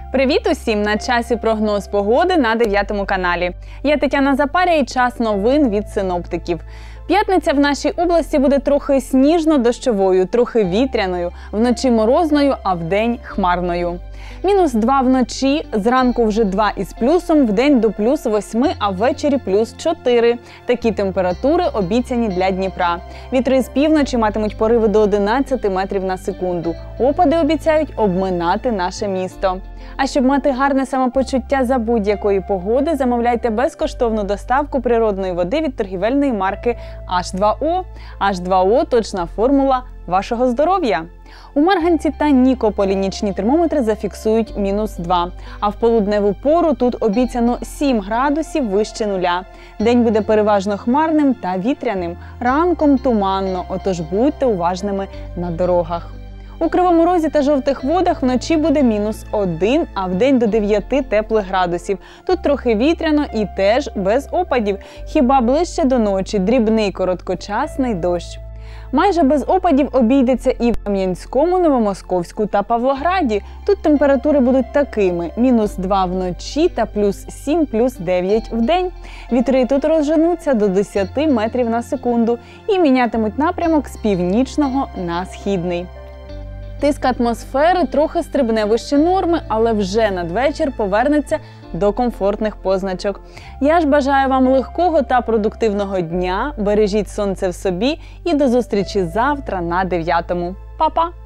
Привіт усім! На часі прогноз погоди на 9 каналі. Я Тетяна Запаря і час новин від синоптиків. П'ятниця в нашій області буде трохи сніжно-дощовою, трохи вітряною, вночі морозною, а вдень хмарною. -2 вночі, зранку вже 2 із плюсом, вдень до +8, а ввечері +4. Такі температури обіцяні для Дніпра. Вітри з півночі матимуть пориви до 11 метрів на секунду. Опади обіцяють обминати наше місто. А щоб мати гарне самопочуття за будь-якої погоди, замовляйте безкоштовну доставку природної води від торгівельної марки H2O. H2O – точна формула вашого здоров'я. У Марганці та Нікополі нічні термометри зафіксують -2, а в полудневу пору тут обіцяно 7 градусів вище нуля. День буде переважно хмарним та вітряним, ранком туманно, отож будьте уважними на дорогах. У Кривому Розі та Жовтих Водах вночі буде -1, а вдень до 9 теплих градусів. Тут трохи вітряно і теж без опадів, хіба ближче до ночі дрібний короткочасний дощ. Майже без опадів обійдеться і в Кам'янському, Новомосковську та Павлограді. Тут температури будуть такими – -2 вночі та +7, +9 вдень. Вітри тут розженуться до 10 метрів на секунду і мінятимуть напрямок з північного на східний. Тиск атмосфери трохи стрибне вище норми, але вже надвечір повернеться до комфортних позначок. Я ж бажаю вам легкого та продуктивного дня, бережіть сонце в собі і до зустрічі завтра на 9. Па-па!